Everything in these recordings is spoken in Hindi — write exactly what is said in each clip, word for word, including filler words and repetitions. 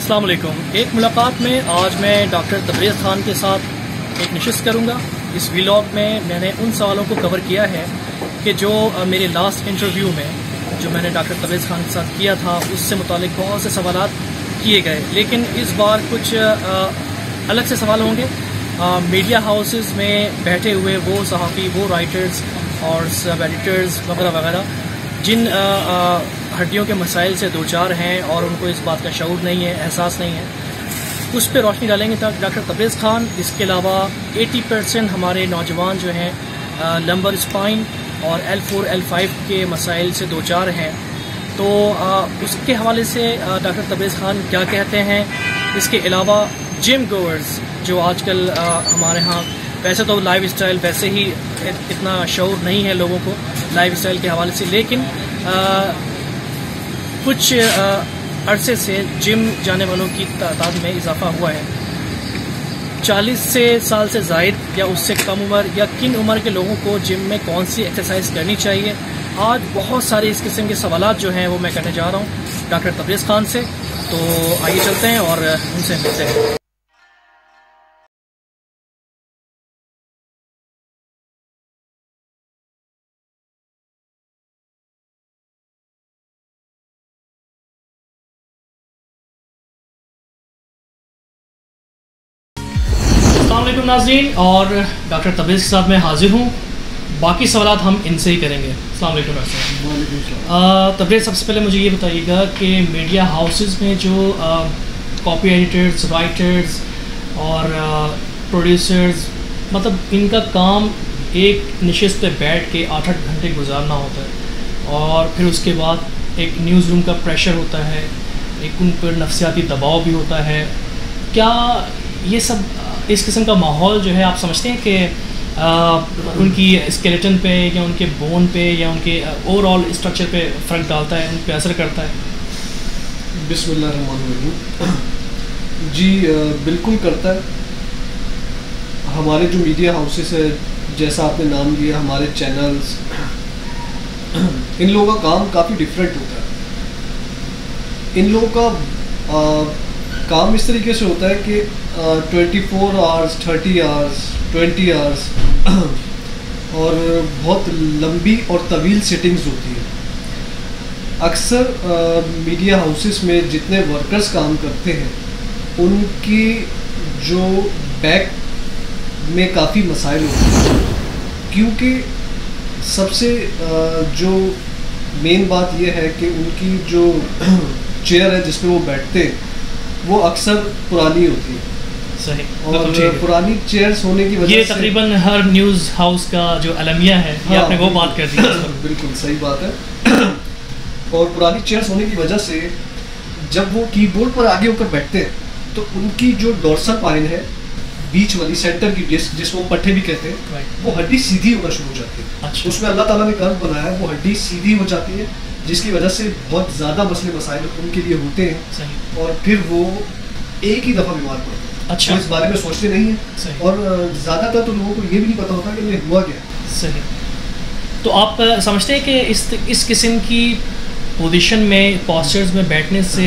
अस्सलाम वालेकुम। एक मुलाकात में आज मैं डॉक्टर तबरेज़ खान के साथ एक नशिस्त करूँगा। इस व्लॉग में मैंने उन सवालों को कवर किया है कि जो मेरे लास्ट इंटरव्यू में जो मैंने डॉक्टर तबरेज़ खान के साथ किया था उससे मुतालिक बहुत से सवालात किए गए, लेकिन इस बार कुछ अलग से सवाल होंगे। मीडिया हाउसेस में बैठे हुए वो सहाफ़ी, वो राइटर्स और सब एडिटर्स वगैरह वगैरह जिन आ, आ, हड्डियों के मसाइल से दो चार हैं और उनको इस बात का शऊर नहीं है, एहसास नहीं है, उस पर रोशनी डालेंगे तक डॉक्टर तबरेज़ खान। इसके अलावा अस्सी परसेंट हमारे नौजवान जो हैं लंबर स्पाइन और एल फोर एल फाइव के मसाइल से दो चार हैं, तो आ, उसके हवाले से डॉक्टर तबरेज़ खान क्या कहते हैं। इसके अलावा जिम गोअर्स जो आजकल आ, हमारे यहाँ, वैसे तो लाइफ स्टाइल वैसे ही इतना शऊर नहीं है लोगों को लाइफ स्टाइल के हवाले से, लेकिन आ, कुछ अरसे से जिम जाने वालों की तादाद में इजाफा हुआ है। चालीस से साल से ज़ायद या उससे कम उम्र या किन उम्र के लोगों को जिम में कौन सी एक्सरसाइज करनी चाहिए, आज बहुत सारे इस किस्म के सवालात जो हैं वो मैं करने जा रहा हूँ डॉक्टर तबरेज़ खान से। तो आइए चलते हैं और उनसे मिलते हैं। अस्सलामुअलैकुम नाज़रीन, और डॉक्टर तबरेज़ के साथ मैं हाजिर हूँ। बाकी सवालात हम इनसे ही करेंगे। अस्सलामुअलैकुम डॉक्टर तबरेज़, सबसे पहले मुझे ये बताइएगा कि मीडिया हाउसेस में जो कॉपी एडिटर्स, राइटर्स और प्रोड्यूसर्स, मतलब इनका काम एक नशिस्त पे बैठ के आठ आठ घंटे गुजारना होता है और फिर उसके बाद एक न्यूज़ रूम का प्रेशर होता है, एक उन पर नफसियाती दबाव भी होता है। क्या ये सब इस किस्म का माहौल जो है आप समझते हैं कि उनकी स्केलेटन पे या उनके बोन पे या उनके ओवरऑल स्ट्रक्चर पे फ़र्क डालता है, उन पे असर करता है? बिस्मिल्लाहिर्रहमानिर्रहीम। जी बिल्कुल करता है। हमारे जो मीडिया हाउसेस है, जैसा आपने नाम लिया, हमारे चैनल्स, इन लोगों का काम काफ़ी डिफरेंट होता है। इन लोगों का आ, काम इस तरीके से होता है कि twenty four hours, thirty hours, twenty hours और बहुत लंबी और तवील सेटिंग्स होती है। अक्सर मीडिया हाउसेस में जितने वर्कर्स काम करते हैं उनकी जो बैक में काफ़ी मसाइल होते हैं, क्योंकि सबसे आ, जो मेन बात यह है कि उनकी जो चेयर है जिस पे वो बैठते हैं वो अक्सर पुरानी होती है। सही। और पुरानी चेयर्स होने की वजह ये तकरीबन हर न्यूज़ हाउस का जो अलमिया है, ये हाँ, आपने वो बात कर दी। बिल्कुल सही बात है। और पुरानी चेयर्स होने की वजह से जब वो कीबोर्ड पर आगे होकर बैठते हैं तो उनकी जो डोर्सल स्पाइन है, बीच वाली सेंटर की डिस्क जिसको हम पट्टे भी कहते हैं, वो हड्डी सीधी होना शुरू हो जाती है। अच्छा। उसमें अल्लाह ताला ने कर्व बनाया है, वो हड्डी सीधी हो जाती है, जिसकी वजह से बहुत ज़्यादा मसले मसाइल उनके लिए होते हैं। सही। और फिर वो एक ही दफ़ा बीमार पड़ते हैं। अच्छा। तो इस बारे में सोचते नहीं है और ज़्यादातर तो लोगों को ये भी नहीं पता होता कि ये हुआ क्या। सही। तो आप समझते हैं कि इस इस किस्म की पोजीशन में, पोस्चर्स में बैठने से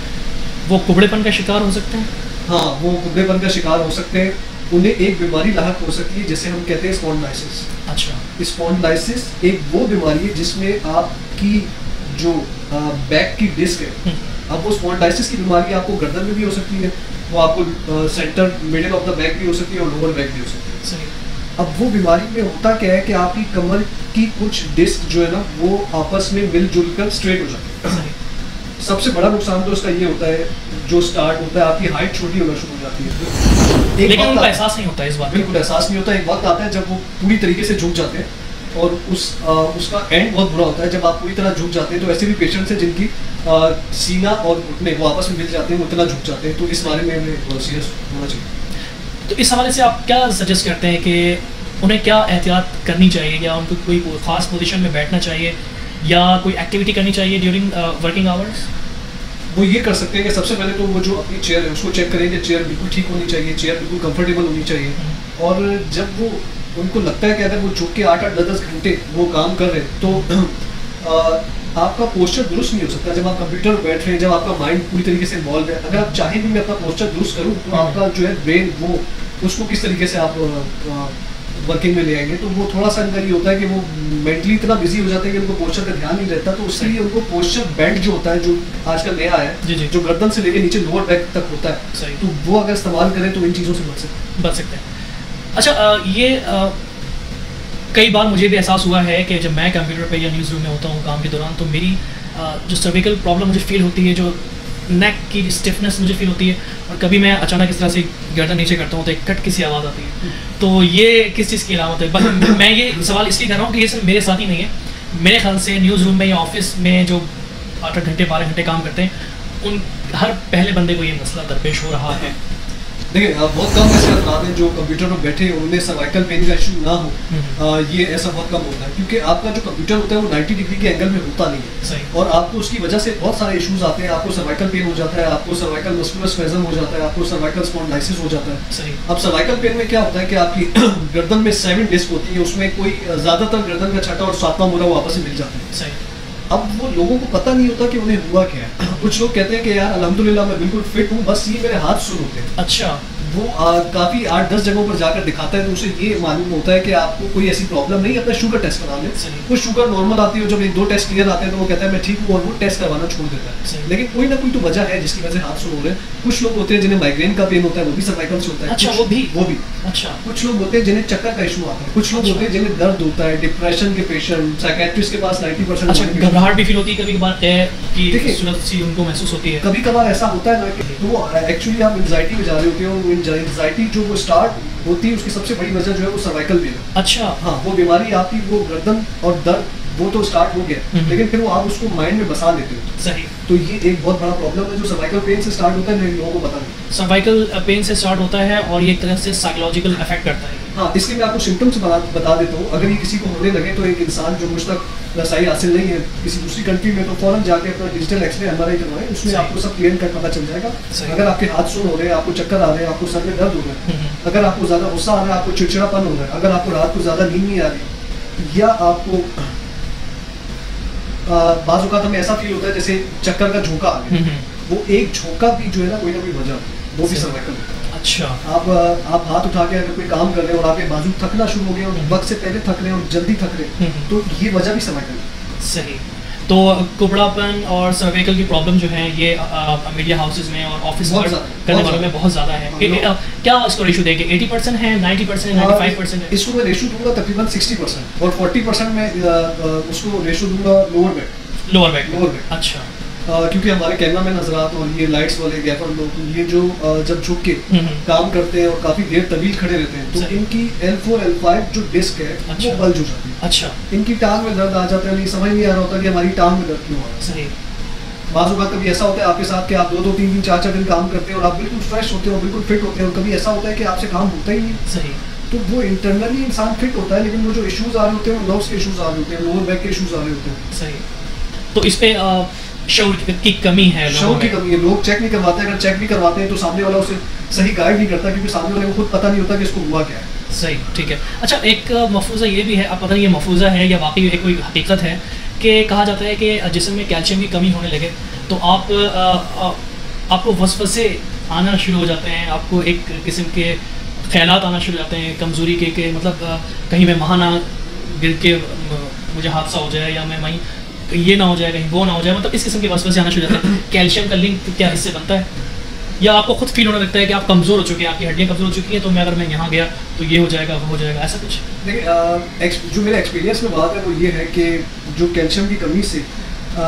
वो कुबड़ेपन का शिकार हो सकते हैं? हाँ, वो कुबड़ेपन का शिकार हो सकते हैं। उन्हें एक बीमारी लाहक हो सकती है जिसे हम कहते हैं स्पॉन्डिलाइसिस। अच्छा। स्पॉन्डिलाइसिस एक वो बीमारी है जिसमें आपकी जो बैक की डिस्क है, अब वो स्पॉन्डिलाइसिस की बीमारी आपको गर्दन में भी हो सकती है, वो आपको centre middle of the back भी हो सकती है और लोअर बैक भी हो सकती है। सही। अब वो बीमारी में होता क्या है कि आपकी कमर की कुछ डिस्क जो है ना वो आपस में मिलजुल कर स्ट्रेट हो जाती है। सबसे बड़ा नुकसान तो उसका ये होता है, जो स्टार्ट होता है आपकी हाइट छोटी होना शुरू हो जाती है। एक लेकिन उनका एहसास नहीं होता है इस बात। बिल्कुल एहसास नहीं होता। एक वक्त आता है जब वो पूरी तरीके से झुक जाते हैं और उस आ, उसका एंड बहुत बुरा होता है जब आप पूरी तरह झुक जाते हैं। तो ऐसे भी पेशेंट्स हैं जिनकी आ, सीना और घुटने वो आपस में मिल जाते हैं, वो इतना झुक जाते हैं। तो इस बारे में हमें सीरियस होना चाहिए। तो इस हवाले से आप क्या सजेस्ट करते हैं कि उन्हें क्या एहतियात करनी चाहिए, या उनको कोई ख़ास पोजीशन में बैठना चाहिए या कोई एक्टिविटी करनी चाहिए ड्यूरिंग वर्किंग आवर्स? वो ये कर सकते हैं कि सबसे पहले तो वो जो अपनी चेयर है उसको चेक करेंगे, चेयर बिल्कुल ठीक होनी चाहिए, चेयर बिल्कुल कंफर्टेबल होनी चाहिए। और जब वो उनको लगता है कि अगर वो झुक के आठ आठ दस दस घंटे वो काम कर रहे हैं तो आ, आपका पोस्चर दुरुस्त नहीं हो सकता जब आप कंप्यूटर पर बैठ रहे हैं, जब आपका माइंड पूरी तरीके से इन्वॉल्व है। अगर आप चाहें भी मैं अपना पोस्चर दुरुस्त करूँ तो आपका जो है ब्रेन वो उसको किस तरीके से आप वर्किंग में ले आएंगे, तो वो थोड़ा सा अंदर ये होता है कि वो मेंटली इतना बिजी हो जाता है कि उनको पोस्चर का ध्यान नहीं रहता। तो उसके लिए उनको पोस्चर बेंड जो होता है, जो आजकल नया है, जी जी। जो गर्दन से लेके नीचे लोअर बैक तक होता है, तो वो अगर इस्तेमाल करें तो इन चीज़ों से बच सकते बच सकते हैं। अच्छा, आ, ये आ, कई बार मुझे भी एहसास हुआ है कि जब मैं कंप्यूटर पे या न्यूज़ रूम में होता हूँ काम के दौरान, तो मेरी आ, जो सर्विकल प्रॉब्लम मुझे फील होती है, जो नेक की स्टिफनेस मुझे फील होती है, और कभी मैं अचानक इस तरह से गर्दन नीचे करता हूँ तो एक कट की सी आवाज़ आती है। तो ये किस चीज़ की अलामत है? बस मैं ये सवाल इसलिए कर रहा हूँ कि ये सिर्फ मेरे साथ ही नहीं है। मेरे ख्याल से न्यूज़ रूम में या ऑफिस में जो आठ आठ घंटे बारह घंटे काम करते हैं, उन हर पहले बंदे को ये मसला दरपेश हो रहा है। देखिए, बहुत कम ऐसे अफराद हैं जो कंप्यूटर पर बैठे उनमें सर्वाइकल पेन का इशू ना हो, आ, ये ऐसा बहुत कम होता है, क्योंकि आपका जो कंप्यूटर होता है वो नब्बे डिग्री के एंगल में होता नहीं है। सही। और आपको उसकी वजह से बहुत सारे इश्यूज आते हैं। आपको सर्वाइकल पेन हो जाता है, आपको सर्वाइकल मस्कुलर स्पैज़म हो जाता है, आपको सर्वाइकल स्पॉन्डिलाइसिस हो जाता है। सही। अब सर्वाइकल पेन में क्या होता है कि आपकी गर्दन में सेवन डिस्क होती है, उसमें कोई ज़्यादातर गर्दन का छठा और सातवां मोरा वो आपस में मिल जाता है। सही। अब वो लोगों को पता नहीं होता कि उन्हें हुआ क्या है। कुछ लोग कहते हैं कि यार अल्हम्दुलिल्लाह मैं बिल्कुल फिट हूँ, बस ये मेरे हाथ सुन होते हैं। अच्छा। वो काफ़ी आठ दस जगहों पर जाकर दिखाता है तो उसे ये मालूम होता है कि आपको कोई ऐसी प्रॉब्लम नहीं, अपना शुगर टेस्ट करा लें। वो शुगर नॉर्मल आती है, जब एक दो टेस्ट क्लियर आते हैं तो वो कहता है मैं ठीक हूँ, और वो टेस्ट करवाना छोड़ देता है। लेकिन कोई ना कोई तो वजह है जिसकी वजह से हाथ सुन हो रहे हैं। कुछ लोग होते हैं जिन्हें माइग्रेन का पेन होता है, वो भी सर्वाइकल से होता है। अच्छा, वो भी वो भी अच्छा। कुछ लोग होते हैं जिन्हें चक्कर का इशू आता है, कुछ लोग होते हैं जिन्हें दर्द होता है, डिप्रेशन के पेशेंट, साइकेट्रिस्ट के पास नाइन्टी परसेंट घबराहट भी फील होती है कभी कभार, उनको महसूस होती है। कभी कभार ऐसा होता है ना कि वो एक्चुअली आप एंजाइटी में जा रहे होते हैं, और एंजाइटी जो वो स्टार्ट होती है उसकी सबसे बड़ी वजह जो है वो सर्वाइकल पेन है। अच्छा। हाँ, वो बीमारी आपकी वो गर्दन और दर्द वो तो स्टार्ट हो गया, लेकिन फिर वो आप उसको माइंड में बसा लेते हो। सही। तो ये एक बहुत बड़ा प्रॉब्लम है जो सर्वाइकल पेन से स्टार्ट होता है, लेकिन लोगों को पता नहीं। सर्वाइकल पेन से स्टार्ट होता है और ये एक तरह से साइकोलॉजिकल इफेक्ट करता है। हाँ, इसलिए मैं आपको सिम्टम्स बता, बता देता हूँ। अगर ये किसी को होने लगे तो एक इंसान जो मुझ तक रसाई हासिल नहीं है किसी दूसरी कंट्री में, तो फौरन जाके अपना डिजिटल एक्सरे एमआरआई करवाएं, उसमें आपको सब क्लियर कट पता चल जाएगा। अगर आपके हाथ सुन हो रहे हैं, आपको चक्कर आ रहे हैं, आपको सर में दर्द हो रहा है, अगर आपको ज़्यादा गुस्सा आ रहा है, आपको चिड़चिड़ापन हो रहा है, अगर आपको रात को ज़्यादा नींद नहीं आ रही, या आपको बाज़ औक़ात हमें ऐसा फील होता है जैसे चक्कर का झोंका आ गया, वो एक झोंका भी जो है ना कोई ना कोई वजह, वो भी सर्वाइकल होता है। अच्छा। आप आप हाथ उठा के अगर कोई काम कर रहे हैं और आपके बाजू थकना शुरू हो गए और वक्त से पहले थक रहे हैं और जल्दी थक रहे हैं, तो ये वजह भी सर्वाइकल है। सही। तो कुबड़ापन और सर्वाइकल की प्रॉब्लम जो है ये मीडिया हाउसेज में और ऑफिस करने वालों में बहुत ज़्यादा है। ए, आ, क्या इसको रेशो देंगे? अस्सी परसेंट है, नब्बे परसेंट है, पचानवे परसेंट है? इसको मैं रेशो दूंगा तकरीबन साठ परसेंट, और चालीस परसेंट में उसको रेशो दूंगा lower back. Lower back lower back अच्छा। Uh, क्योंकि हमारे कैमरामैन हजरात और ये लाइट्स वाले गैफर लोग ये जो uh, जब झुक के काम करते हैं और काफी देर तवील खड़े रहते हैं, तो इनकी एल फोर एल फाइव जो डिस्क है अच्छा। वो बल्ज हो जाती है। अच्छा। इनकी टांग में दर्द आ जाता है, नहीं समझ नहीं आ रहा होता कि हमारी टांग में दर्द क्यों आ रहा है। सही। बाज़ औक़ात कभी ऐसा होता है आपके साथ कि आप दो दो तीन तीन चार चार दिन काम करते हैं और आप बिल्कुल फ्रेश होते हैं और बिल्कुल फिट होते हैं, और कभी ऐसा होता है कि आपसे काम होता ही नहीं। सही। तो वो इंटरनली इंसान फिट होता है, लेकिन वो जो इश्यूज आ रहे होते हैं, नर्व्स के इश्यूज आ रहे होते हैं, लोअर बैक के इश्यूज आ रहे होते हैं। सही। तो इस पे शऊर की कमी है, शऊर की कमी है। लोग चेक नहीं करवाते हैं, अगर चेक भी करवाते हैं तो सामने वाला उसे सही गाइड नहीं करता, क्योंकि सामने वाले को खुद पता नहीं होता कि इसको हुआ क्या है। सही, ठीक है। अच्छा, एक मफूज़ा ये भी है, अब पता नहीं ये मफूज़ा है या वाकई एक कोई हकीकत है, कि कहा जाता है कि जिस्म में कैल्शियम की कमी होने लगे तो आप आ, आ, आपको वसवसे आना शुरू हो जाते हैं, आपको एक किस्म के ख्यालात आना शुरू हो जाते हैं कमज़ोरी के, के मतलब आ, कहीं मैं वहाँ ना गिर के मुझे हादसा हो जाए, या मैं वहीं ये ना हो जाए, कहीं वो ना हो जाए, मतलब इस किस्म के वसवसे आना शुरू हो जाते हैं। कैल्शियम का लिंक क्या इससे बनता है, या आपको खुद फील होने लगता है कि आप कमज़ोर हो चुके हैं, आपकी हड्डियाँ कमज़ोर हो चुकी हैं, तो मैं अगर मैं यहाँ गया तो ये हो जाएगा, वो हो जाएगा, ऐसा कुछ? देखिए, जो मेरे एक्सपीरियंस में बात है वो ये है कि जो कैल्शियम की कमी से आ,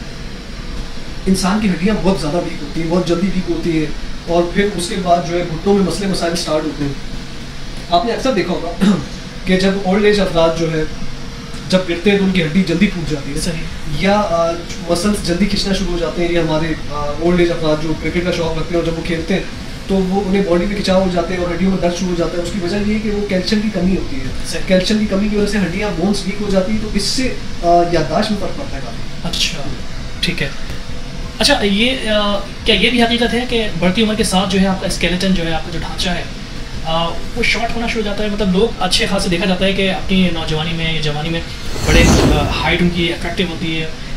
इंसान की हड्डियाँ बहुत ज़्यादा वीक होती हैं, बहुत जल्दी वीक होती है, और फिर उसके बाद जो है घुटनों में मसले मसाइल स्टार्ट होते हैं। आपने अक्सर देखा होगा कि जब ओल्ड एज अफराद जो है जब गिरते हैं तो उनकी हड्डी जल्दी टूट जाती है। सही। या मसल्स जल्दी खींचना शुरू हो जाते हैं, या हमारे ओल्ड एज अफराद जो क्रिकेट का शौक रखते हैं और जब वो खेलते हैं तो वो उन्हें बॉडी में खिंचाव हो जाते हैं और हड्डियों में दर्द शुरू हो जाता है। उसकी वजह ये है कि वो कैल्शियम की कमी होती है। कैल्शियम की कमी की वजह से हड्डियाँ बोन्स वीक हो जाती है, तो इससे याददाश्त में फर्क पड़ता है काफ़ी। अच्छा, ठीक है। अच्छा, ये आ, क्या ये भी हकीकत है कि बढ़ती उम्र के साथ जो है आपका स्केलेटन जो है, आपका जो ढांचा है आ, वो शॉर्ट होना शुरू हो जाता है? मतलब लोग अच्छे खासे देखा जाता है कि अपनी नौजवानी में, जवानी में बड़े हाइट उनकी अट्रैक्टिव होती है,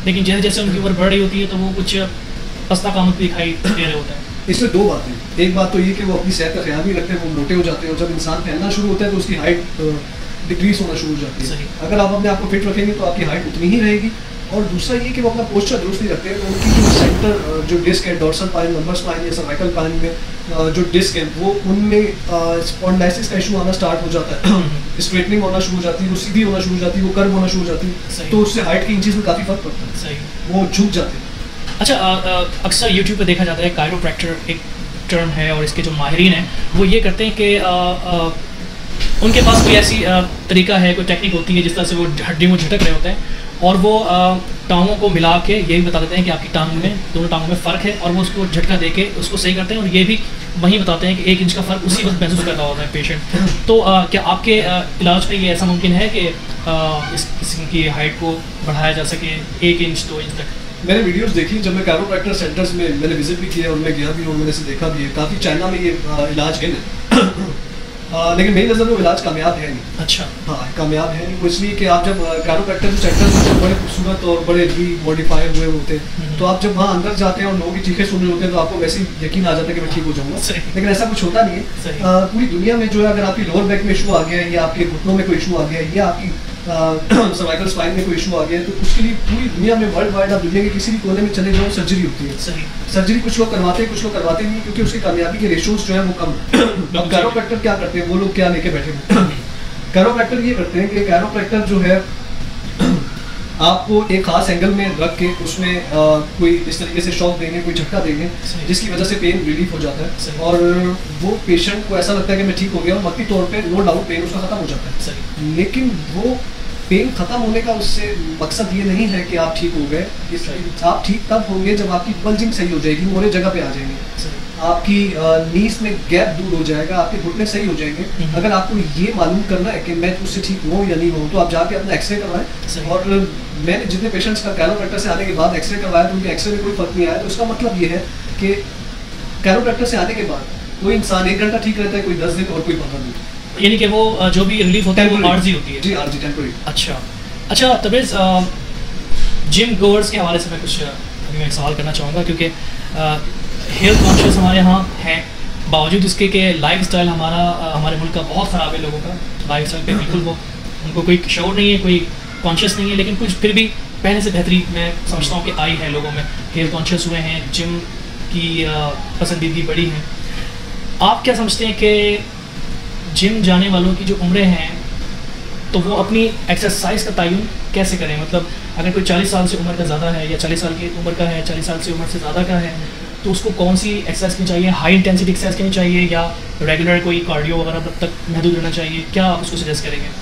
लेकिन जैसे जैसे उनकी उम्र बढ़ रही होती है तो वो कुछ पस्ता कामत भी दिखाई दे रहे होते हैं। इसमें दो बातें, एक बात तो ये कि वो अपनी सेहत का ख्याल नहीं रखते, वो मोटे हो जाते हैं और जब इंसान फैलना शुरू होता है तो उसकी हाइट डिक्रीज होना शुरू हो जाती है। अगर आप अपने आप को फिट रखेंगे तो आपकी हाइट उतनी ही रहेगी। और दूसरा ये कि वो अपना पोस्चर दुरुस्त नहीं रखते हैं, तो उनकी जो सेंटर जो डिस्क है, डोर्सल स्पाइन, लंबर स्पाइन या सर्वाइकल स्पाइन में जो डिस्क है वो उनमें स्पॉन्डिलाइसिस का इशू आना स्टार्ट हो जाता है, स्ट्रेटनिंग होना शुरू हो जाती है, वो सीधी होना शुरू हो जाती है, वो कर्व होना शुरू हो जाती है, तो उससे हाइट की इंचेस में काफ़ी फर्क पड़ता है, वो झुक जाते हैं। अच्छा, अक्सर यूट्यूब पे देखा जाता है कायरोप्रैक्टर एक टर्म है और इसके जो माहिरीन हैं वो ये करते हैं कि उनके पास कोई ऐसी आ, तरीका है, कोई टेक्निक होती है जिस तरह से वो हड्डियों में झटक रहे होते हैं और वो टांगों को मिला के ये भी बता देते हैं कि आपकी टांग में, दोनों टांगों में फ़र्क है और वो उसको झटका दे के उसको सही करते हैं और ये भी वहीं बताते हैं कि एक इंच का फ़र्क उसी वक्त महसूस कर रहा होता है पेशेंट। तो आ, क्या आपके आ, इलाज में ये ऐसा मुमकिन है कि आ, इस किसी की हाइट को बढ़ाया जा सके एक इंच दो इंच तक? मैंने वीडियोस देखी जब मैं कायरोप्रैक्टर सेंटर्स में मैंने विजिट भी किया और मैं गया भी और मैंने से देखा भी है, काफ़ी चाइना में ये इलाज है ना आ, लेकिन मेरी नज़र में वो इलाज कामयाब है नहीं। अच्छा, हाँ, कामयाब है नहीं, वो इसलिए कि आप जब कायरोप्रैक्टर सेंटर्स में बड़े खूबसूरत और बड़े री मॉडिफाई हुए होते हैं तो आप जब वहाँ अंदर जाते हैं और लोगों की चीखें सुन रहे होते हैं तो आपको वैसे ही यकीन आ जाता है कि मैं ठीक हो जाऊँगा, लेकिन ऐसा कुछ होता नहीं है। आ, पूरी दुनिया में जो है अगर आपकी लोअर बैक में इशू आ गया है या आपके घुटनों में कोई इशू आ गया है या आपकी सर्वाइकल स्पाइन में कोई इशू आ गया है तो उसके लिए पूरी दुनिया में वर्ल्ड वाइड आप दुनिया के किसी भी कोने में चले जाओ सर्जरी होती है। सही। सर्जरी कुछ लोग करवाते हैं, कुछ लोग करवाते नहीं क्योंकि उसकी कामयाबी के रेशियोज जो है वो कम है। अब कायरोप्रैक्टर क्या करते हैं, वो लोग क्या लेके बैठे हैं? कायरोप्रैक्टर ये करते हैं कि कायरोप्रैक्टर जो है आपको एक खास एंगल में रख के उसमें आ, कोई इस तरीके से शॉक देंगे, कोई झटका देंगे जिसकी वजह से पेन रिलीफ हो जाता है और वो पेशेंट को ऐसा लगता है कि मैं ठीक हो गया और वक्ती तौर पे नो डाउट पेन उसका खत्म हो जाता है। लेकिन वो पेन खत्म होने का उससे मकसद ये नहीं है कि आप ठीक हो गए, आप ठीक तब होंगे जब आपकी बल्जिंग सही हो जाएगी, मोरे जगह पे आ जाएंगे, आपकी नीज में गैप दूर हो जाएगा, आपके घुटने सही हो जाएंगे। अगर आपको ये मालूम करना है कि मैं उससे ठीक हूँ या नहीं हूँ तो आप जाके अपना एक्सरे करवाएं। और मैंने जितने पेशेंट्स का कायरोप्रैक्टर से आने के बाद एक्सरे करवाया तो उनके एक्सरे में कोई फर्क नहीं आया, तो उसका मतलब ये है कि कायरोप्रैक्टर से आने के बाद कोई इंसान एक घंटा ठीक रहता है, कोई दस दिन और कोई पंद्रह दिन, यानी कि वो जो भी रिलीफ होता है वो आर्जी होती है। जी, आर्जी टेम्पररी। अच्छा अच्छा तबरेज़, जिम गोअर्स के हवाले से मैं कुछ अभी मैं एक सवाल करना चाहूँगा क्योंकि हेल्थ कॉन्शियस हमारे यहाँ हैं, बावजूद इसके कि लाइफ स्टाइल हमारा हमारे मुल्क का बहुत ख़राब है, लोगों का लाइफ स्टाइल पे बिल्कुल वो उनको कोई शौर नहीं है, कोई कॉन्शियस नहीं है, लेकिन कुछ फिर भी पहले से बेहतरी मैं समझता हूँ कि आई है, लोगों में हेल्थ कॉन्शियस हुए हैं, जिम की पसंदीदगी बढ़ी है। आप क्या समझते हैं कि जिम जाने वालों की जो उम्रें हैं तो वो अपनी एक्सरसाइज का तयन कैसे करें? मतलब अगर कोई चालीस साल से उम्र का ज़्यादा है या चालीस साल की उम्र का है, चालीस साल से उम्र से ज़्यादा का है, तो उसको कौन सी एक्सरसाइज करनी चाहिए? हाई इंटेंसिटी एक्सरसाइज करनी चाहिए या रेगुलर कोई कार्डियो वगैरह तब तक महदूद रहना चाहिए? क्या आप उसको सजेस्ट करेंगे?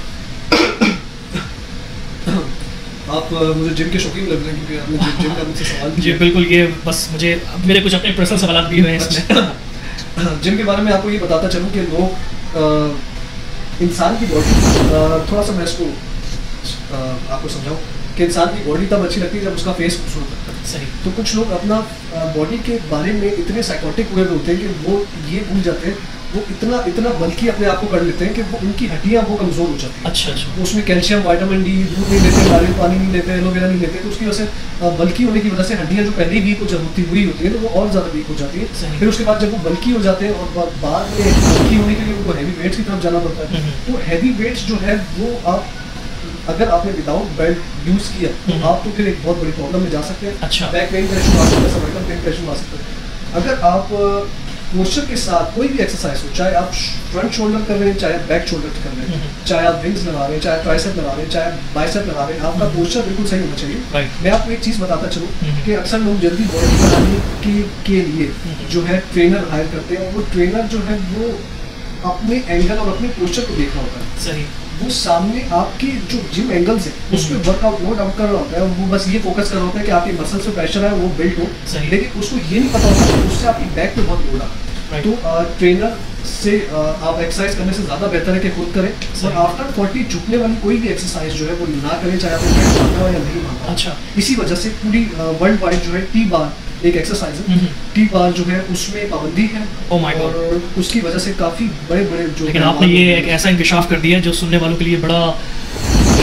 आप मुझे जिम के शौकीन लग रहे हैं क्योंकि आपने जिम, जिम का मुझसे सवाल जी बिल्कुल, ये बस मुझे मेरे कुछ अपने पर्सनल सवाल भी हुए हैं इसमें। जिम के बारे में आपको ये बताता चलूँ कि लोग इंसान की बॉडी, थोड़ा सा मैं इसको आपको समझाऊँ कि इंसान की बॉडी तब अच्छी लगती है जब उसका फेस खूबसूरत लगता है। सही। तो कुछ लोग अपना बॉडी के बारे में इतने साइकोटिक हुए होते हैं कि वो ये भूल जाते हैं, वो इतना इतना बल्कि अपने आप को कर लेते हैं कि वो उनकी हड्डियाँ वो कमज़ोर हो जाती हैं। अच्छा अच्छा। वो उसमें कैल्शियम, विटामिन डी, दूध नहीं लेते, नारियल पानी नहीं लेते, एलोवेरा नहीं लेते, तो उसकी वजह से बल्कि होने की वजह से हड्डियाँ जो पहले ही वीक हो जाती हुई होती है तो वो और ज़्यादा वीक हो जाती है। फिर उसके बाद जब वो बल्कि हो जाते हैं और बाद में बल्कि होने के लिए उनको हैवी वेट्स की तरफ जाना पड़ता है। तो हैवी वेट्स जो है वो आप अगर आपने विदाउट बेल्ट यूज़ किया तो आप तो फिर एक बहुत बड़ी प्रॉब्लम में जा सकते हैं। अच्छा। बैक पेन का इशू आ सकता है, सर्वाइकल पेन का इशू आ सकता है। अगर आप पोस्चर के साथ कोई भी एक्सरसाइज हो, चाहे आप फ्रंट शोल्डर कर रहे हैं, चाहे बैक शोल्डर कर रहे हैं, चाहे आप विंग्स लगा रहे हैं, चाहे ट्राइसेप लगा रहे हैं, चाहे बाइसेप लगा रहे हैं, आपका पोस्चर बिल्कुल सही होना चाहिए। मैं आपको एक चीज़ बताता चलूँ कि अक्सर लोग जल्दी बॉडी बनाने के, के लिए जो है ट्रेनर हायर करते हैं और वो ट्रेनर जो है वो अपने एंगल और अपने पोस्चर को देख रहा होता है। सही। वो सामने आपके जो जिम एंगल्स है उस पर वर्कआउट नो डाउट कर रहा होता है, वो बस ये फोकस कर रहा होता है कि आपके मसल्स पे प्रेशर है वो बिल्ट हो, लेकिन उसको ये नहीं पता होता कि उससे आपकी बैक पे बहुत लोड आता है। तो ट्रेनर से आ, आप एक्सरसाइज करने से ज़्यादा बेहतर है कि खुद करें और आफ्टर फोर्टी झुकने वाली कोई भी एक्सरसाइज जो है वो ना करें, चाहे आपको बैक मानना हो या नहीं मानना। अच्छा। इसी वजह से पूरी वर्ल्ड वाइड जो है टी बार एक एक्सरसाइज है, टी बार जो है उसमें पाबंदी है। oh my God. और उसकी वजह से काफ़ी बड़े बड़े जो, लेकिन आपने ये एक ऐसा इंकशाफ कर दिया जो सुनने वालों के लिए बड़ा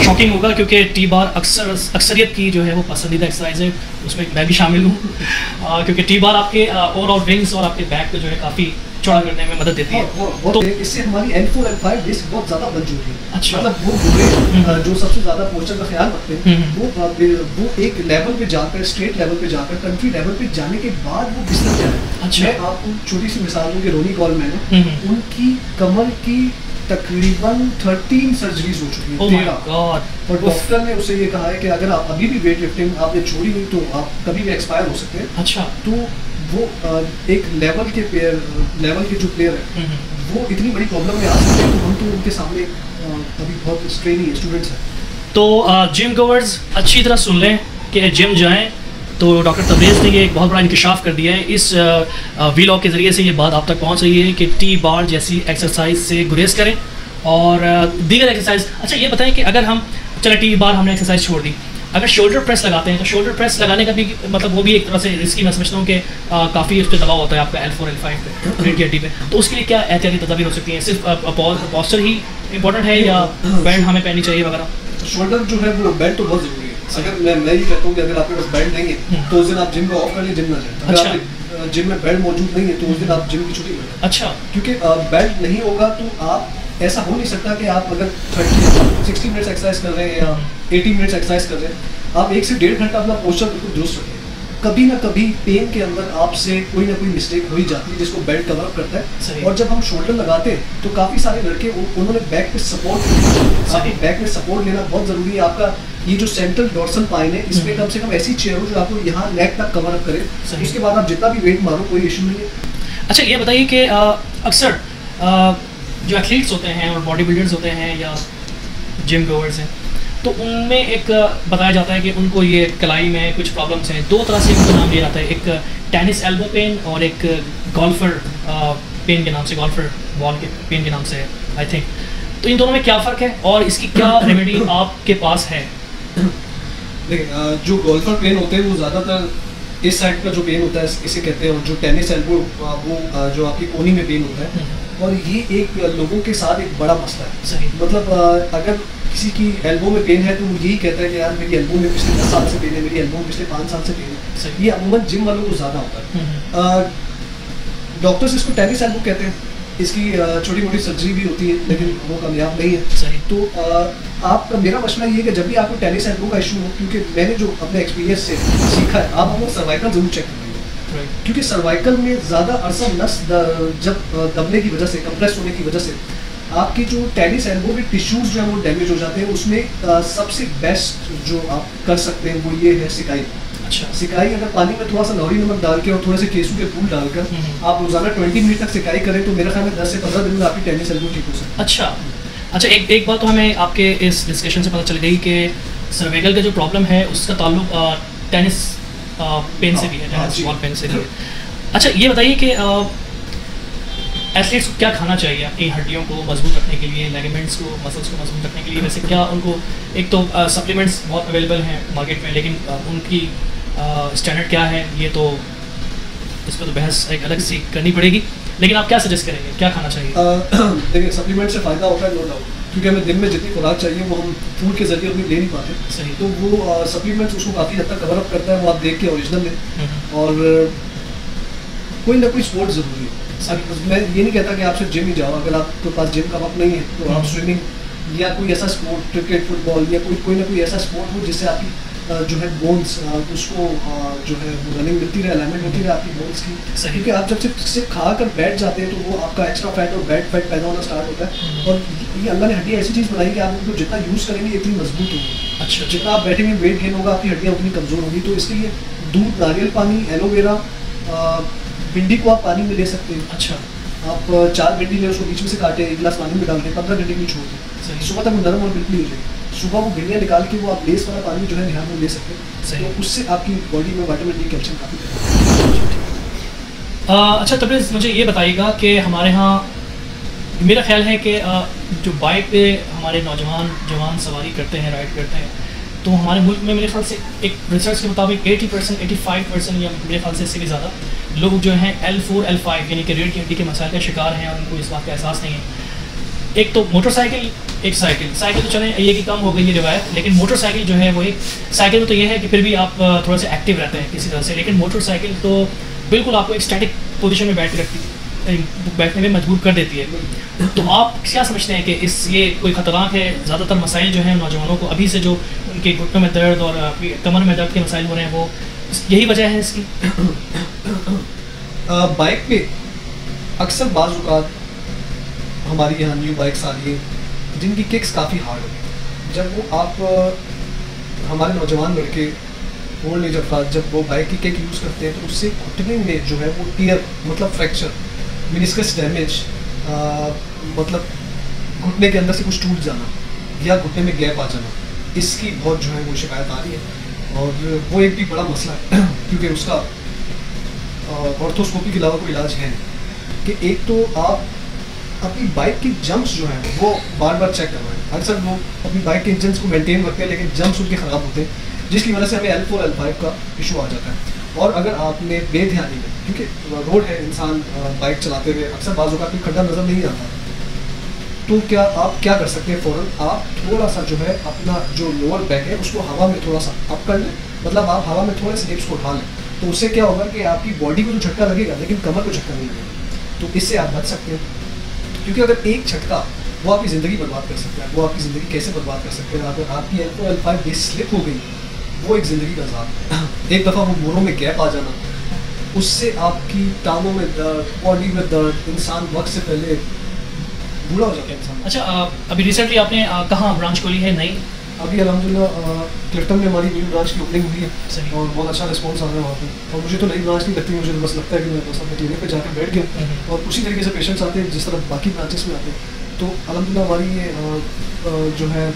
शॉकिंग होगा क्योंकि टी बार अक्सर अक्सरियत की जो है वो पसंदीदा एक्सरसाइज है, उसमें मैं भी शामिल हूँ क्योंकि टी बार आपके ओवरऑल विंग्स और आपके बैक को जो है काफ़ी चौड़ा करने में मदद देती है। तो इससे हमारी L four L five disc बहुत ज़्यादा बन चुकी है। अच्छा। मतलब वो बुरे जो सबसे ज़्यादा पोस्चर का ख्याल रखते हैं वो वो एक लेवल पे जाकर, स्टेट लेवल पे जाकर, कंट्री लेवल पे जाने के बाद वो बिस्तर जा रहे हैं। अच्छा। मैं आपको छोटी सी मिसाल दूँ कि रोनी कॉलमैन है, उनकी कमर की तकरीबन थर्टीन सर्जरीज हो चुकी है। oh my God। और डॉक्टर ने उसे ये कहा है कि अगर आप अभी भी वेट लिफ्टिंग आपने छोड़ी हुई तो आप कभी भी एक्सपायर हो सकते हैं। अच्छा। तो वो एक लेवल के प्लेयर लेवल के जो प्लेयर है वो इतनी बड़ी प्रॉब्लम में आ सकते हैं, तो हम तो उनके सामने अभी बहुत स्ट्रेनी स्टूडेंट्स हैं। तो जिम गोवर्स अच्छी तरह सुन लें कि जिम जाएं, तो डॉक्टर तबरेज़ ने ये एक बहुत बड़ा इंकशाफ कर दिया है। इस वीलॉग के ज़रिए से ये बात आप तक पहुंच रही है कि टी बार जैसी एक्सरसाइज से गुरेज करें और दीगर एक्सरसाइज। अच्छा ये बताएं कि अगर हम चले टी बार हमने एक्सरसाइज छोड़ दी, अगर शोल्डर प्रेस लगाते हैं तो शोल्डर प्रेस लगाने का भी मतलब वो भी एक तरह से रिस्की, मैं समझता हूँ कि काफ़ी उस पर दबाव होता है आपका एल फोर एल फाइव पे, रीढ़ की हड्डी पे, तो उसके लिए क्या एहतियाती तदाबीर हो सकती हैं? सिर्फ पॉस्चर ही इंपॉर्टेंट है या बैंड हमें पहननी चाहिए वगैरह? शोल्डर जो है वो बैंड तो बहुत जरूरी है। अगर मैं मैं ये कहता हूँ कि अगर आपके पास बैंड नहीं है तो उस दिन आप जिम को ऑफ कर लें, जिम ना जाए। अगर जिम में बैंड मौजूद नहीं है तो उस दिन आप जिम की छुट्टी कर लें। अच्छा। क्योंकि बैंड नहीं होगा तो आप ऐसा हो नहीं सकता कि आप अगर थर्टी सिक्सटी मिनट्स एक्सरसाइज कर रहे हैं या एटी मिनट्स एक्सरसाइज कर रहे हैं, आप एक से डेढ़ घंटा अपना पोस्चर बिल्कुल दुरुस्त रखें। कभी ना कभी पेन के अंदर आपसे कोई ना कोई मिस्टेक हो ही जाती है जिसको बेल्ट कवर अप करता है। और जब हम शोल्डर लगाते हैं तो काफ़ी सारे लड़के उन्होंने बैक पे सपोर्ट आपकी बैक में सपोर्ट लेना बहुत ज़रूरी है। आपका ये जो सेंट्रल डोर्सल पाइन है इसमें कम से कम ऐसी चेयर हो जो आपको यहाँ नेक तक कवर अप करे, उसके बाद आप जितना भी वेट मारो कोई इशू नहीं है। अच्छा ये बताइए कि अक्सर जो एथलीट्स होते हैं और बॉडी बिल्डर्स होते हैं या जिम गोवर्स हैं तो उनमें एक बताया जाता है कि उनको ये कलाई में कुछ प्रॉब्लम्स हैं। दो तरह से इनको नाम दिया जाता है, एक टेनिस एल्बो पेन और एक गोल्फर पेन के नाम से, गोल्फर बॉल के पेन के नाम से आई थिंक। तो इन दोनों में क्या फ़र्क है और इसकी क्या रेमेडी आपके पास है? देखिए जो गोल्फर पेन होते हैं वो ज़्यादातर इस साइड का जो पेन होता है इसे कहते हैं, और जो टेनिस एल्बो वो जो आपकी कोनी में पेन होता है, और ये एक लोगों के साथ एक बड़ा मसला है। सही। मतलब अगर किसी की एल्बो में पेन है तो वो यही कहता है कि यार मेरी एल्बो में पिछले दस साल से पेन है, मेरी एल्बो में पिछले पाँच साल से पेन है। ये अमूमन जिम वालों को ज़्यादा होता है। डॉक्टर्स इसको टेनिस एल्बो कहते हैं। इसकी छोटी मोटी सर्जरी भी होती है लेकिन वो कामयाब नहीं है। सही। तो आपका मेरा मसला ये है कि जब भी आपको टेनिस एल्बो का इशू हो, क्योंकि मैंने जो अपने एक्सपीरियंस से सीखा है, आप अपना सर्वाइकल जरूर चेक करेंगे। क्योंकि सर्वाइकल में ज़्यादा अरसा नस जब दबने की वजह से, कंप्रेस होने की वजह से आपकी जो टेनिस एल्बो के टिश्यूज जो है वो डैमेज हो जाते हैं। उसमें आ, सबसे बेस्ट जो आप कर सकते हैं वो ये है सिकाई। अच्छा। सिकाई अगर पानी में थोड़ा सा लौरी नमक डाल के और थोड़े से केसू के फूल डालकर आप रोजाना ट्वेंटी मिनट तक सिकाई करें तो मेरा ख्याल में दस से पंद्रह दिन में आपकी टेनिस एल्बो ठीक हो सकती है। अच्छा अच्छा एक एक बात तो हमें आपके इस डिस्कशन से पता चल गई कि सर्वाइकल का जो प्रॉब्लम है उसका ताल्लुक टेनिस पेन से भी है, टेनिस बॉल पेन से भी है। अच्छा ये बताइए कि एथलीट्स को क्या खाना चाहिए अपनी हड्डियों को मजबूत रखने के लिए, लिगामेंट्स को, मसल्स को मजबूत रखने के लिए? वैसे क्या उनको, एक तो सप्लीमेंट्स बहुत अवेलेबल हैं मार्केट में, लेकिन आ, उनकी स्टैंडर्ड क्या है ये तो इस पर तो बहस एक अलग सी करनी पड़ेगी, लेकिन आप क्या सजेस्ट करेंगे, क्या खाना चाहिए? देखिए सप्लीमेंट से फ़ायदा होता है नो डाउट, क्योंकि हमें दिन में जितनी खुराक चाहिए वो हम फूड के जरिए अपनी ले नहीं पाते। सही। तो वो सप्लीमेंट्स उसको काफ़ी हद तक कवर अप करता है, वो आप देख के ओरिजिनल लें। और कोई ना कोई स्पोर्ट ज़रूरी है। मैं ये नहीं कहता कि आप सिर्फ जिम ही जाओ, अगर आपके पास जिम का वक्त नहीं है तो आप स्विमिंग या कोई ऐसा स्पोर्ट, क्रिकेट, फुटबॉल या कोई कोई ना कोई ऐसा स्पोर्ट हो जिससे आपकी जो है बोन्स उसको जो है रनिंग मिलती रहे, अलाइनमेंट होती रहे आपकी बोन्स की। क्योंकि आप जब सिर्फ सिर्फ खा कर बैठ जाते हैं तो वो आपका एक्स्ट्रा फैट और बैड फैट पैदा होना स्टार्ट होता है। और ये अल्लाह ने हड्डी ऐसी चीज़ बनाई कि आप उनको जितना यूज़ करेंगे इतनी मजबूत होगी। अच्छा। जितना आप बैठेंगे वेट गेन होगा, आपकी हड्डियाँ उतनी कमज़ोर होगी। तो इसके लिए दूध, नारियल पानी, एलोवेरा, भिंडी को आप पानी में ले सकते हैं। अच्छा। आप चार भिंडी लें, उसको बीच में से काटें, एक गिलास पानी में डाल दें, पंद्रह घंटे के लिए छोड़ दें, सुबह तक वो नरम और बिल्कुल हो जाएगी। सुबह वो भिंडियाँ निकाल के वो आप लेस वाला पानी जो है निहार में ले सकते हैं। तो उससे आपकी बॉडी में विटामिन डी, कैल्शियम काफ़ी। अच्छा तबरेज़, मुझे ये बताइएगा कि हमारे यहाँ मेरा ख्याल है कि जो बाइक पे हमारे नौजवान जवान सवारी करते हैं, राइड करते हैं, तो हमारे मुल्क में मेरे ख्याल से एक रिसर्च के मुताबिक अस्सी परसेंट, पचासी परसेंट या मेरे ख्याल से इससे भी ज़्यादा लोग जो हैं एल फोर एल फाइव यानी कि रीढ़ की हड्डी के मसाइल का शिकार हैं और उनको इस बात का एहसास नहीं है। एक तो मोटरसाइकिल एक साइकिल साइकिल तो चले ये कि कम हो गई है रिवायत, लेकिन मोटरसाइकिल जो है वो एक साइकिल में तो ये है कि फिर भी आप थोड़ा सा एक्टिव रहते हैं किसी तरह से, लेकिन मोटरसाइकिल तो बिल्कुल आपको एक स्टैटिक पोजीशन में बैठ रखती बैठने में मजबूर कर देती है। तो आप क्या समझते हैं कि इस ये कोई खतरनाक है? ज़्यादातर मसाइल जो हैं नौजवानों को अभी से जो उनके घुटनों में दर्द और कमर में दर्द के मसाइल हो रहे हैं, वो यही वजह है इसकी? बाइक पे अक्सर बाज़ औक़ात हमारी यहाँ न्यू बाइक्स आ रही है जिनकी किक्स काफ़ी हार्ड है। जब वो आप हमारे नौजवान लड़के ओल्ड एज अफराद जब वो बाइक की किक यूज़ करते हैं तो उससे घुटने में जो है वो टीयर मतलब फ्रैक्चर, मिनिस्कस डैमेज, मतलब घुटने के अंदर से कुछ टूट जाना या घुटने में गैप आ जाना, इसकी बहुत जो है वो शिकायत आ रही है। और वो एक भी बड़ा मसला है क्योंकि उसका ऑर्थोस्कोपी के अलावा कोई इलाज है कि एक तो आप अपनी बाइक की जंप्स जो हैं वो बार बार चेक करवाएं। अक्सर लोग अपनी बाइक के इंजन्स को मेंटेन रखते हैं लेकिन जंप्स उनके ख़राब होते हैं, जिसकी वजह से हमें एल फोर एल फाइव का इशू आ जाता है। और अगर आपने बेध्यानी में, क्योंकि रोड है, इंसान बाइक चलाते हुए अक्सर बाजू का कोई खड्डा नज़र नहीं आता, तो क्या आप क्या कर सकते हैं, फ़ौरन आप थोड़ा सा जो है अपना जो लोअर बैक है उसको हवा में थोड़ा सा अप कर लें, मतलब आप हवा में थोड़े से हिप्स को उठा लें, तो उससे क्या होगा कि आपकी बॉडी को तो झटका लगेगा लेकिन कमर को झटका नहीं लगेगा, तो इससे आप बच सकते हैं। क्योंकि अगर एक झटका वो आपकी ज़िंदगी बर्बाद कर सकता है। वो आपकी ज़िंदगी कैसे बर्बाद कर सकते हैं? अगर आपकी एल फोर एल फाइव बेस स्लिप हो गई, वो एक ज़िंदगी का अज़ाब है। एक दफ़ा वो मोड़ों में गैप आ जाना, उससे आपकी टांगों में दर्द, बॉडी में दर्द, इंसान वक्त से पहले बूढ़ा हो जाता है इंसान। अच्छा, अभी रिसेंटली आपने कहाँ ब्रांच खोली है नई? अभी अल्हम्दुलिल्लाह क्लिफ्टन में हमारी न्यू ब्रांच की ओपनिंग हुई है और बहुत अच्छा रिस्पॉन्स आ रहा है वहाँ पे। और मुझे तो नई ब्रांच नहीं लगती, मुझे तो बस लगता है कि मैं बस अपने क्लिनिक पे जाकर बैठ गया और उसी तरीके से पेशेंट्स आते हैं जिस तरह बाकी ब्रांचेस में आते हैं। तो अल्हम्दुलिल्लाह हमारी ये जो है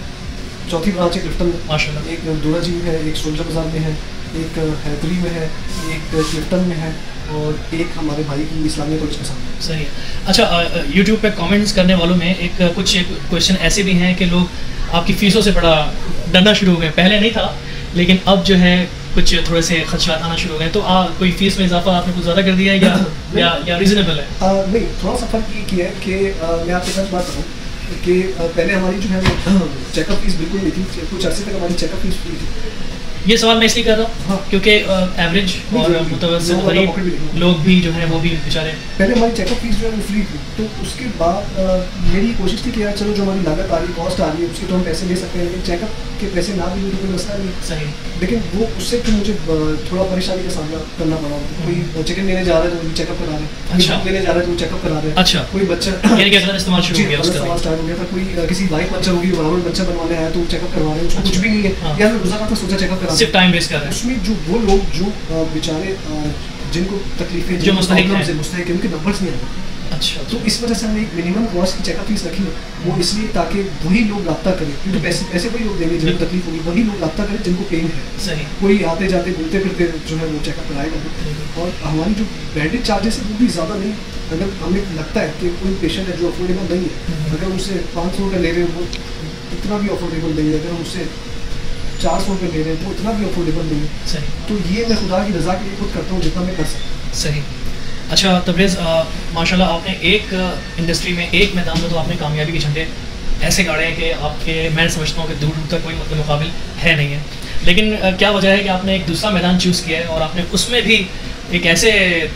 चौथी ब्रांच है क्लिफ्टन में माशाल्लाह। एक दूरा जी में है, एक सोल्जर बाजार में है, एक हैदरी में है, एक क्लिफ्टन में है और एक हमारे भाई की इस्लामिया कॉलेज के सामने। सही है। अच्छा, यूट्यूब पे कमेंट्स करने वालों में एक कुछ क्वेश्चन ऐसे भी हैं कि लोग आपकी फ़ीसों से बड़ा डरना शुरू हो गए। पहले नहीं था लेकिन अब जो है कुछ थोड़े से खदशात आना शुरू हो गए। तो आ, कोई फ़ीस में इजाफा आपने कुछ ज़्यादा कर दिया है या या, या रीज़नेबल है? आ, नहीं, थोड़ा सा फ़र्क ये किया है कि मैं आपके साथ बात करूँ कि पहले हमारी जो है चेकअप फीस बिल्कुल नहीं थी, कुछ अर्से तक हमारी चेकअप फीस फ्री थी। ये सवाल मैं इसलिए कर रहा हूँ हाँ। क्योंकि एवरेज और मुतवस्सित गरीब लोग भी जो है वो भी बेचारे, पहले हमारी चेकअप फीस जो है वो फ्री थी। तो उसके बाद आ, मेरी कोशिश थी कि यार चलो जो हमारी लागत आ रही है, कॉस्ट आ रही है, उसके तो हम पैसे ले सकते हैं, लेकिन चेकअप के पैसे ना भी तो कोई मसला नहीं। सही। लेकिन वो उससे फिर मुझे थोड़ा परेशानी का सामना करना पड़ा। कोई चिकन लेने जा रहा है तो चेकअप करा रहे हैं, अच्छा लेने जा रहा है तो चेकअप करा रहे हैं। अच्छा, कोई बच्चा इस्तेमाल शुरू हो गया, स्टार्ट हो गया था। कोई किसी बाइक पंचर होगी, बराबर बच्चा बनवाने आया तो चेकअप करवा रहे हैं, उसको कुछ भी नहीं है यार, मैं गुजरा था सोचा चेकअप करा, सिर्फ टाइम वेस्ट कर रहे हैं। उसमें जो वो लोग जो बेचारे जिनको तकलीफें, जो मुस्तहिक हैं, मुस्तहिक हैं, उनके नंबर्स नहीं आते। अच्छा, तो इस वजह से हमने एक मिनिमम कॉस्ट की चेकअप फीस रखी है, वो इसलिए ताकि वही लोग रब्ता करें, क्योंकि पैसे पैसे वही लोग देंगे जिनको तकलीफ होगी, वही लोग रब्ता करें जिनको पेन है। सही। कोई आते जाते घूमते फिरते जो है वो चेकअप कराएगा। और हमारी जो ब्रांडेड चार्जेस है वो भी ज़्यादा नहीं। अगर हमें लगता है कि कोई पेशेंट है जो अफोर्डेबल नहीं है, अगर उससे पाँच सौ रुपये ले रहे हैं वो इतना भी अफोर्डेबल नहीं है, अगर हम उससे चार सौ रुपये ले रहे हैं तो इतना भी अफोर्डेबल नहीं है। सही। तो ये मैं खुदा की रज़ा के लिए खुद करता हूँ जितना मैं कर सकता। सही। अच्छा तबरेज़, माशाल्लाह आपने एक इंडस्ट्री में, एक मैदान में तो आपने कामयाबी के झंडे ऐसे गाड़े हैं कि आपके, मैं समझता हूँ कि दूर दूर तक कोई मतलब मुकाबिल है नहीं है। लेकिन आ, क्या वजह है कि आपने एक दूसरा मैदान चूज़ किया है और आपने उसमें भी एक ऐसे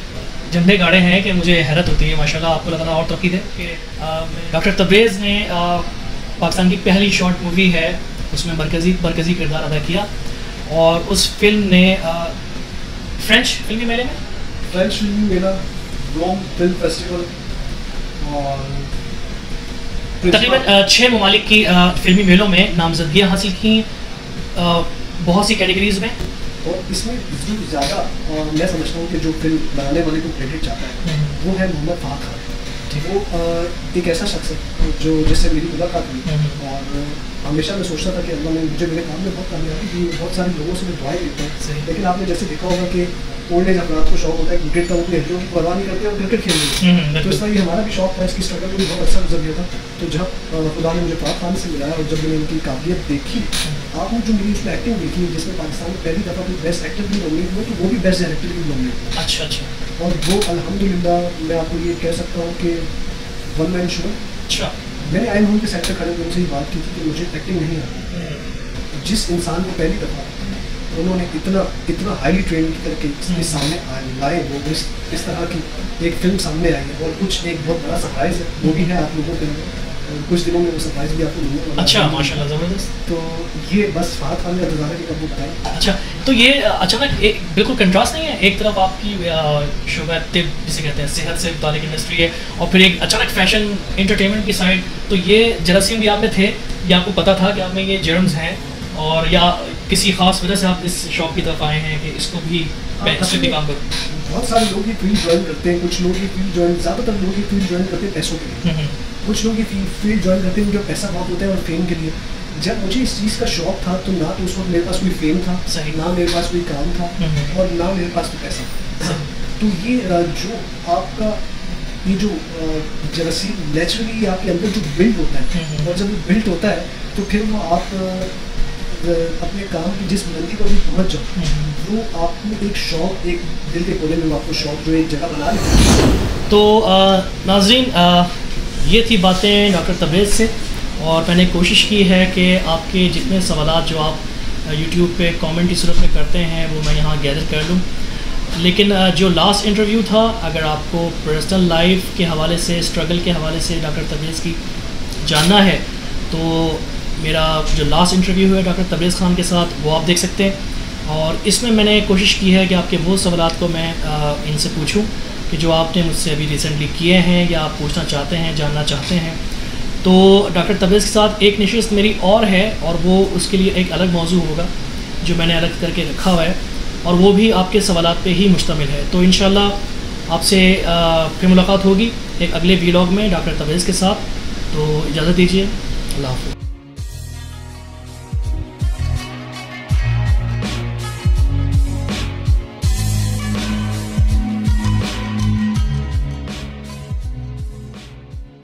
झंडे गाड़े हैं कि मुझे हैरत होती है। माशाल्लाह आपको लगा और तरक्की दे कि डॉक्टर तबरेज़ ने आ, पाकिस्तान की पहली शॉर्ट मूवी है, उसमें मरकज़ी मरकज़ी किरदार अदा किया और उस फिल्म ने फ्रेंच फिल्मी मेले में फ्रेंच फिल्मी मेला, रोम फिल्म फेस्टिवल और तकरीबन छः ममालिक की फिल्मी मेलों में नामजदगियाँ हासिल की, बहुत सी कैटेगरीज में। और इसमें जो ज़्यादा मैं समझता हूँ कि जो फिल्म बनाने वाले को क्रेडिट चाहता है वो है मोहम्मद फ़ाहद खान। वो एक ऐसा शख्स है जो जिससे मेरी मुलाकात हुई और हमेशा मैं सोचता था कि अल्लाह ने मुझे मेरे काम में बहुत कामयाबी दी। बहुत सारे लोगों से मैं दुआएं देता हूँ, लेकिन आपने जैसे देखा होगा कि ओल्ड एज अफराद को शौक होता है क्रिकेट का, वो अपने हड्डियों की परवाह नहीं करते और क्रिकेट खेल रहे हैं। तो इस तरह ये हमारा भी शौक था, इसकी स्ट्रगल भी बहुत अच्छा गुजर गया था। तो जब खुदा ने मुझे फ़ाहद खान से मिलाया और जब मैंने उनकी काबिलियत देखी, आपने जो मेरी उसमें एक्टिंग देखी जिसमें पाकिस्तान में पहली दफ़ा कोई बेस्ट एक्टर भी नॉमिनेट हुआ, तो वो भी बेस्ट डायरेक्टर भी नॉमिनेट हुआ। अच्छा अच्छा। और वो अल्हम्दुलिल्लाह मैं आपको ये कह सकता हूँ कि वन मैन शो। अच्छा। मैंने आई एम के सेट पर खड़े होकर उनसे बात की थी कि मुझे एक्टिंग नहीं आती। जिस इंसान को पहली दफ़ा उन्होंने इतना इतना हाईली ट्रेन करके इसके सामने लाए, वो इस इस तरह की एक फिल्म सामने आई है, और कुछ एक बहुत बड़ा सरप्राइज़ है वो भी है आप लोगों के लिए, कुछ दिनों में वो सरप्राइज़ भी आपको मिलने वाला। अच्छा, माशाल्लाह, ज़बरदस्त। तो ये बस फहद खान का इंतज़ार है कि कब वो बताएं। अच्छा, तो ये अचानक एक बिल्कुल कंट्रास्ट नहीं है, एक तरफ आपकी शुगर तिब जिसे कहते हैं सेहत से मुतालिक इंडस्ट्री है, और फिर एक अचानक फैशन एंटरटेनमेंट की साइड, तो ये जरासीम भी आप में थे या आपको पता था कि आप में ये जर्म्स हैं, और या किसी खास वजह से आप इस शॉप की तरफ आए हैं कि इसको भी मैं इससे भी काम करूँ? बहुत सारे लोग ये फील्ड ज्वाइन करते हैं, कुछ लोग ये फील्ड ज्वाइन ज़्यादातर लोग ये फील्ड ज्वाइन करते हैं पैसों के लिए, कुछ लोग ये फील्ड ज्वाइन करते हैं उनका पैसा बहुत होता है और फेम के लिए। जब मुझे इस चीज़ का शौक था तो ना तो उस वक्त मेरे पास कोई फेम था, सही ना मेरे पास कोई काम था, और ना मेरे पास कोई पैसा। तो ये जो आपका ये जो जरासीम नेचुरली आपके अंदर जो बिल्ड होता है, और जब बिल्ड होता है तो फिर वो आप अपने काम की जिस बुलंदी पर भी पहुँच जाओ, वो आपको एक शौक, एक दिल के कोने में आपको शौक जो एक जगह बना लेते। तो नाज़रीन, ये थी बातें डॉक्टर तबरेज़ से, और मैंने कोशिश की है कि आपके जितने सवालात जो आप यूट्यूब पे कमेंट की सूरत में करते हैं वो मैं यहाँ गैदर कर लूँ। लेकिन जो लास्ट इंटरव्यू था, अगर आपको पर्सनल लाइफ के हवाले से, स्ट्रगल के हवाले से डॉक्टर तबरेज़ की जानना है, तो मेरा जो लास्ट इंटरव्यू है डॉक्टर तबरेज़ ख़ान के साथ, वो आप देख सकते हैं। और इसमें मैंने कोशिश की है कि आपके वो सवालात को मैं इनसे पूछूं कि जो आपने मुझसे अभी रिसेंटली किए हैं या आप पूछना चाहते हैं, जानना चाहते हैं। तो डॉक्टर तबरेज़ के साथ एक नशिस्त मेरी और है, और वो उसके लिए एक अलग मौजू होगा जो मैंने अलग करके रखा हुआ है, और वो भी आपके सवालात पे ही मुश्तमिल है। तो इंशाल्लाह आपसे फिर मुलाकात होगी एक अगले वीलॉग में डॉक्टर तबरेज़ के साथ। तो इजाज़त दीजिए, अल्लाह हाफ़िज़।